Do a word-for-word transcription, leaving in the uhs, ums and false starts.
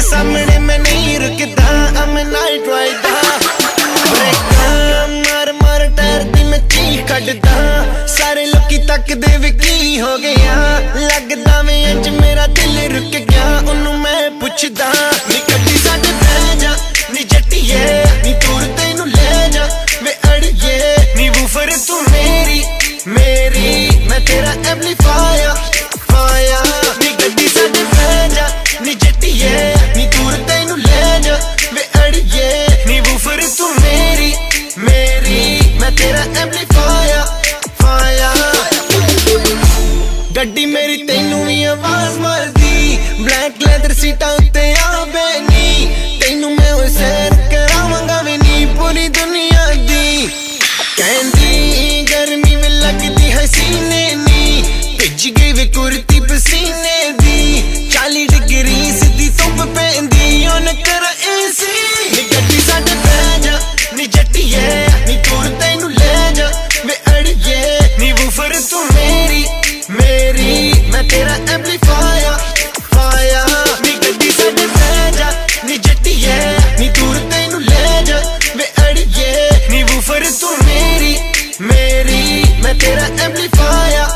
सामने मैं नहीं रुकदा, I'm a night rider। ब्रेकां मार मार टायर दी मैं चीख कड्डदा, सारे लोकी तकदे वे की हो गया। लगदा वे अज मेरा दिल रुक गया, उन्नू मैं पुछदा नी कड्डी साडे बह जा नी जट्टिए, नी दूर तैनू ले जा वे अड़िए। नी वूफर तू मेरी मेरी, मैं तेरा एम्पलीफायर फायर। नी कड्डी साडे बह जा नी जट्टिए, नी दूर तैनू ले जा वे अड़िए। नी वूफर तू मेरी मेरी, मैं तेरा एम्पलीफायर फायर। गड्डी मेरी तैनू भी आवाज मारदी, ब्लैक लैदर सीटां उत्ते आ बैनी। तैनू मैं ओए सैर करावांगा वे नी पूरी दुनिया दी। कहंदी गर्मी में लगदी हसीने नी, भिज गई वे कुर्ती पसीने दी। चाली डिग्री सीधी धुप पैंदी, उन करा एसी। नी गड्डी साडे बह जा नी जट्टिए, नी दूर तैनू ले जा वे अड़िए। नी वूफर तू मेरी मेरी, मैं तेरा एम्पलीफायर फायर। नी गड्डी साडे बह जा नी जट्टिए, नी दूर तैनू ले जा वे अड़िए। नी वूफर तू मेरी मेरी, मैं तेरा एम्पलीफायर